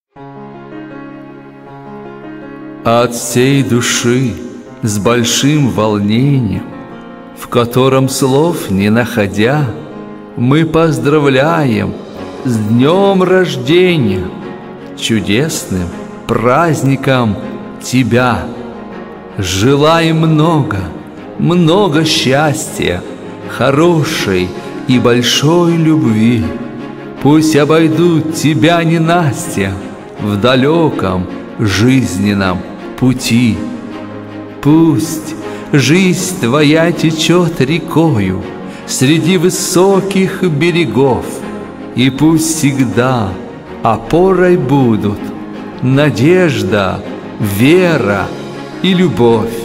От всей души, с большим волнением, в котором слов не находя, мы поздравляем с днем рождения, чудесным праздником тебя. Желаем много, много счастья, хорошей и большой любви. Пусть обойдут тебя ненастья в далеком жизненном пути. Пусть жизнь твоя течет рекою среди высоких берегов, и пусть всегда опорой будут надежда, вера и любовь.